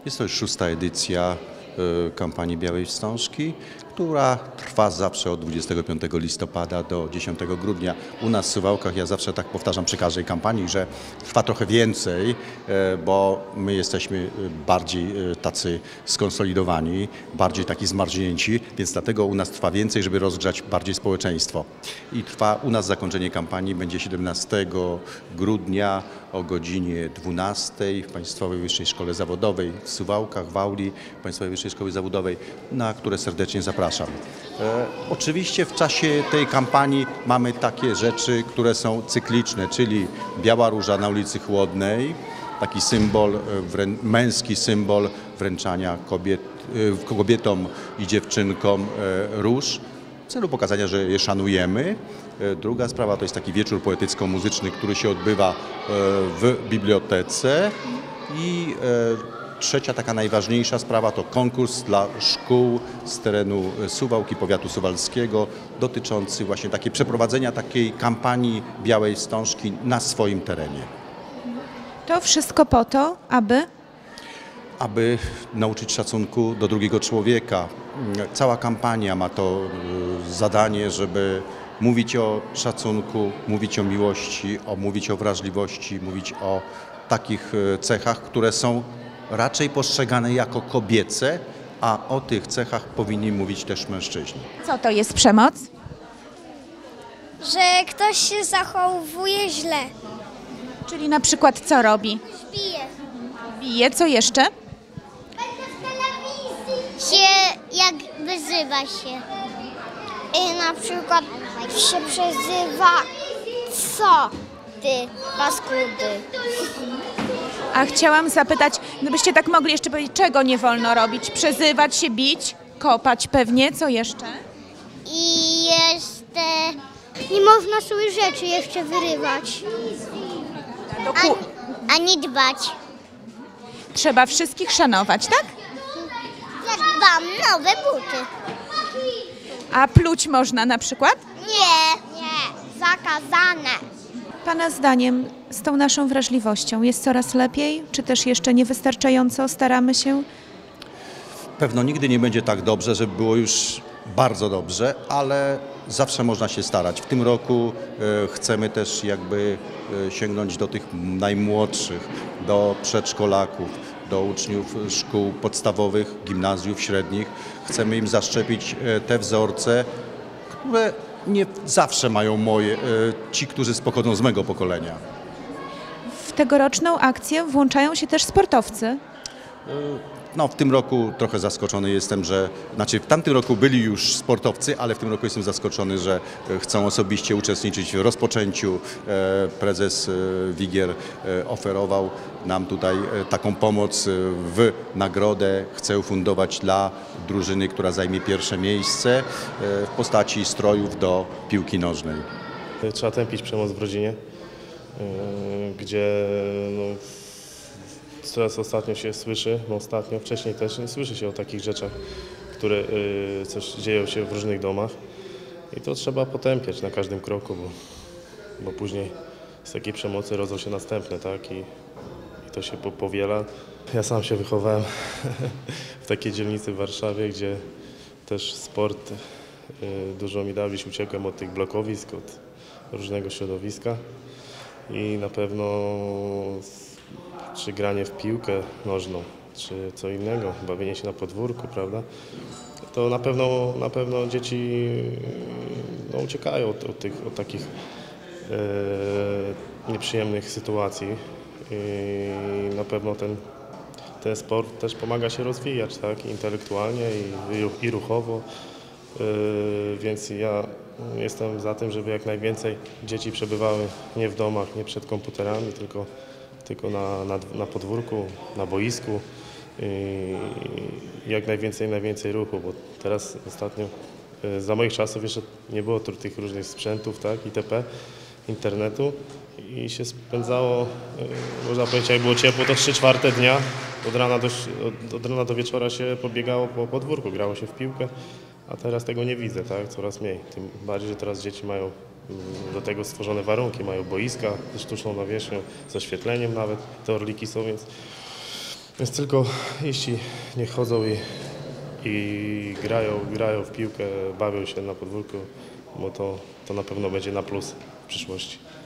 Jest to już 6. edycja kampanii Białej Wstążki, która trwa zawsze od 25 listopada do 10 grudnia. U nas w Suwałkach, ja zawsze tak powtarzam przy każdej kampanii, że trwa trochę więcej, bo my jesteśmy bardziej tacy skonsolidowani, bardziej taki zmarznięci, więc dlatego u nas trwa więcej, żeby rozgrzać bardziej społeczeństwo. I trwa u nas zakończenie kampanii będzie 17 grudnia o godzinie 12 w Państwowej Wyższej Szkole Zawodowej w Suwałkach, w auli Państwowej Wyższej Szkoły Zawodowej, na które serdecznie zapraszam. Oczywiście w czasie tej kampanii mamy takie rzeczy, które są cykliczne, czyli Biała Róża na ulicy Chłodnej, taki symbol, męski symbol wręczania kobietom i dziewczynkom róż, w celu pokazania, że je szanujemy. Druga sprawa to jest taki wieczór poetycko-muzyczny, który się odbywa w bibliotece. I trzecia, taka najważniejsza sprawa to konkurs dla szkół z terenu Suwałk i powiatu suwalskiego dotyczący właśnie przeprowadzenia takiej kampanii Białej Wstążki na swoim terenie. To wszystko po to, aby nauczyć szacunku do drugiego człowieka. Cała kampania ma to zadanie, żeby mówić o szacunku, mówić o miłości, mówić o wrażliwości, mówić o takich cechach, które są raczej postrzegane jako kobiece, a o tych cechach powinni mówić też mężczyźni. Co to jest przemoc? Że ktoś się zachowuje źle. Czyli na przykład co robi? Bije. Bije, co jeszcze? Jak wyzywa się. I na przykład się przezywa co ty, paskudy. A chciałam zapytać, gdybyście tak mogli jeszcze powiedzieć, czego nie wolno robić? Przezywać się, bić, kopać pewnie, co jeszcze? I jeszcze nie można złych rzeczy jeszcze wyrywać. Ani dbać. Trzeba wszystkich szanować, tak? Jak dbam nowe buty. A pluć można na przykład? Nie, zakazane. Pana zdaniem z tą naszą wrażliwością jest coraz lepiej, czy też jeszcze niewystarczająco staramy się? Pewno nigdy nie będzie tak dobrze, żeby było już bardzo dobrze, ale zawsze można się starać. W tym roku chcemy też sięgnąć do tych najmłodszych, do przedszkolaków, do uczniów szkół podstawowych, gimnazjów, średnich. Chcemy im zaszczepić te wzorce, które nie zawsze mają ci, którzy pochodzą z mego pokolenia. W tegoroczną akcję włączają się też sportowcy. No, w tym roku trochę zaskoczony jestem, w tamtym roku byli już sportowcy, ale w tym roku jestem zaskoczony, że chcą osobiście uczestniczyć w rozpoczęciu. Prezes Wigier oferował nam tutaj taką pomoc w nagrodę. Chce ufundować dla drużyny, która zajmie pierwsze miejsce w postaci strojów do piłki nożnej. Trzeba tępić przemoc w rodzinie, gdzie coraz ostatnio się słyszy, wcześniej też nie słyszy się o takich rzeczach, które coś dzieją się w różnych domach i to trzeba potępiać na każdym kroku, bo później z takiej przemocy rodzą się następne, tak? I to się powiela. Ja sam się wychowałem w takiej dzielnicy w Warszawie, gdzie też sport dużo mi dał, gdzieś uciekłem od tych blokowisk, od różnego środowiska i na pewno czy granie w piłkę nożną, czy co innego, bawienie się na podwórku, prawda, to na pewno dzieci uciekają od takich nieprzyjemnych sytuacji i na pewno ten sport też pomaga się rozwijać, tak, intelektualnie i ruchowo, więc ja jestem za tym, żeby jak najwięcej dzieci przebywały nie w domach, nie przed komputerami, tylko na podwórku, na boisku i jak najwięcej ruchu, bo teraz ostatnio, za moich czasów jeszcze nie było tych różnych sprzętów, tak, itp., internetu i się spędzało, można powiedzieć, jak było ciepło, to 3/4 dnia, od rana do wieczora się pobiegało po podwórku, grało się w piłkę, a teraz tego nie widzę, tak, coraz mniej, tym bardziej, że teraz dzieci mają do tego stworzone warunki, mają boiska ze sztuczną nawierzchnią, z oświetleniem nawet, te orliki są, więc Więc tylko jeśli nie chodzą i grają w piłkę, bawią się na podwórku, bo to na pewno będzie na plus w przyszłości.